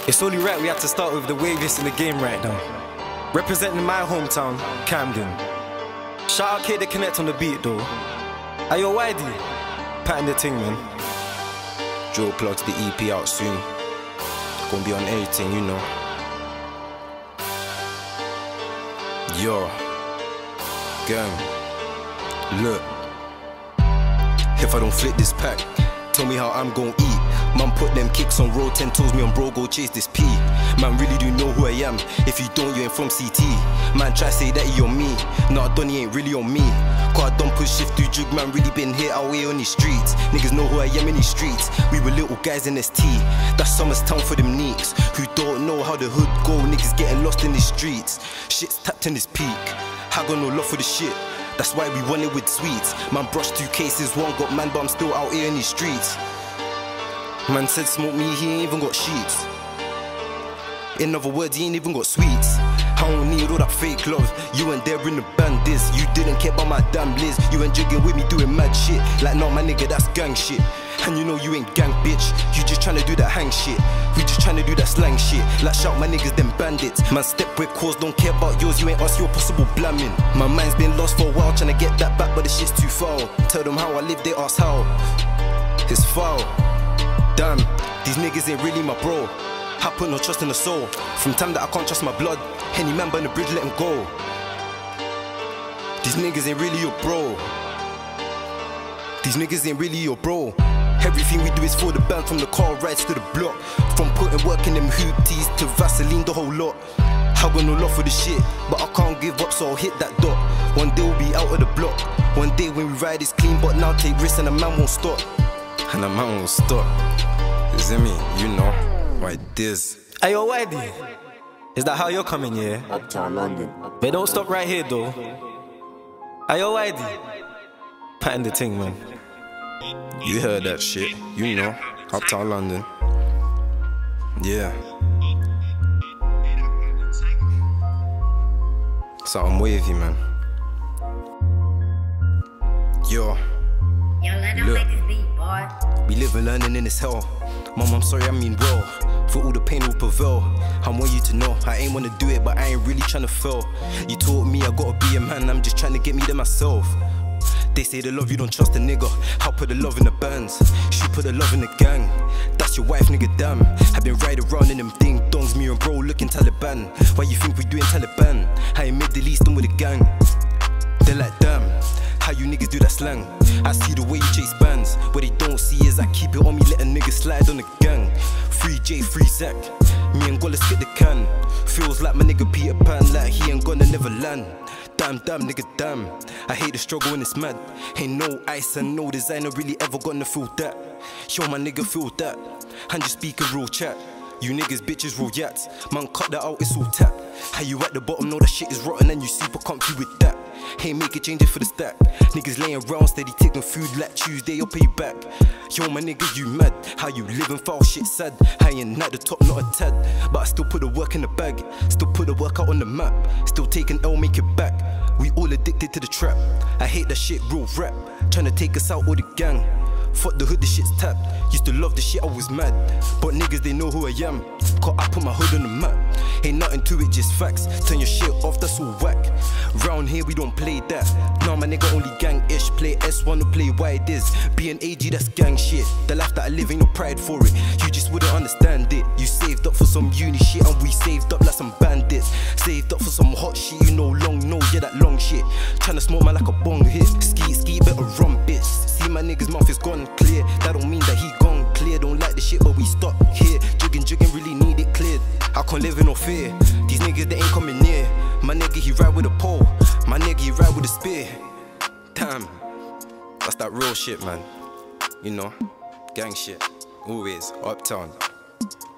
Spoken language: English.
It's only right we had to start with the waviest in the game right now. Representing my hometown, Camden. Shout out K-The Connect on the beat though. Ayo Widey, patting the ting man. Joe plugs the EP out soon. Gonna be on everything, you know. Yo, gang, look. If I don't flip this pack, tell me how I'm gon' eat. Man put them kicks on road, 10 toes me on bro, go chase this P. Man really do know who I am, if you don't you ain't from CT. Man try say that he on me, nah Donny ain't really on me. Cause I don't push shift through jug, man really been here out here on these streets. Niggas know who I am in these streets, we were little guys in ST. That's Summer's town for them neeks, who don't know how the hood go, niggas getting lost in the streets. Shit's tapped in this peak, I got no love for the shit. That's why we won it with sweets. Man brushed 2 cases, 1 got man but I'm still out here in these streets. Man said smoke me, he ain't even got sheets. In other words, he ain't even got sweets. I don't need all that fake love. You went there in the bandits. You didn't care about my damn Liz. You went jigging with me doing mad shit. Like nah my nigga, that's gang shit. And you know you ain't gang bitch. You just tryna do that hang shit. We just tryna do that slang shit. Like shout my niggas them bandits. Man step with cause, don't care about yours. You ain't ask your possible blamming. My mind's been lost for a while tryna get that back, but the shit's too foul. Tell them how I live, they ask how. It's foul. Damn, these niggas ain't really my bro. I put no trust in the soul. From time that I can't trust my blood, any man burn the bridge, let him go. These niggas ain't really your bro. These niggas ain't really your bro. Everything we do is for the band, from the car rides to the block. From putting work in them hoopties to Vaseline, the whole lot. I got no love for the shit, but I can't give up, so I'll hit that dot. One day we'll be out of the block. One day when we ride it's clean, but now take risks and a man won't stop. And a man won't stop. You see me? You know. Why this? Ayo Widey, is that how you're coming here? Uptown London. But don't stop right here though. Ayo Widey, patting the ting man. You heard that shit, you know. Uptown London. Yeah. Something wavy, man. Yo. Look. We live and learning in this hell. Mom, I'm sorry, I mean well. For all the pain will prevail. I want you to know I ain't wanna do it, but I ain't really tryna fail. You taught me I gotta be a man, I'm just trying to get me there myself. They say the love you don't trust a nigga. I'll put the love in the bands. She put the love in the gang. That's your wife, nigga, damn. I've been riding around in them ding dongs, me and bro looking Taliban. Why you think we doing Taliban? I ain't Middle Eastern with a gang. They're like, damn, how you niggas do that slang? I see the way you chase bands. What they don't see is I keep it on me, let a nigga slide on the gang. Free J, free Zach. Me and Golla spit the can. Feels like my nigga Peter Pan, like he ain't gonna never land. Damn, damn, nigga, damn. I hate the struggle when it's mad. Ain't no ice and no designer really ever gonna feel that. Yo, my nigga, feel that. And just speak a real chat. You niggas, bitches, real yats. Man, cut that out, it's all tap. How you at the bottom, know that shit is rotten and you super comfy with that. Hey, make it change it for the stack. Niggas laying around steady taking food like Tuesday, I'll pay back. Yo, my nigga, you mad? How you living foul shit sad? I ain't at the top, not a tad. But I still put the work in the bag. Still put the work out on the map. Still taking L, make it back. We all addicted to the trap. I hate that shit, real rap. Tryna take us out, all the gang. Fuck the hood, the shit's tapped. Used to love the shit, I was mad. But niggas, they know who I am. Cause I put my hood on the map. Ain't nothing to it, just facts. Turn your shit off, that's all whack. Round here, we don't play that. Nah, my nigga only gang-ish. Play S1 or play why it is. Being AG, that's gang shit. The life that I live, ain't no pride for it. You just wouldn't understand it. You saved up for some uni shit, and we saved up like some bandits. Saved up for some hot shit, you know, long nose, yeah, that long shit. Tryna smoke man like a bong hit. Ski, better run, bitch. See my nigga's mouth is gone clear. That don't mean that he gone clear. Don't like the shit, but we stop here. Jigging, really need it cleared. I can't live in no fear. These niggas, they ain't coming near. My nigga, he ride with a pole. My nigga, he ride with a spear. Damn, that's that real shit, man. You know, gang shit. Always, uptown.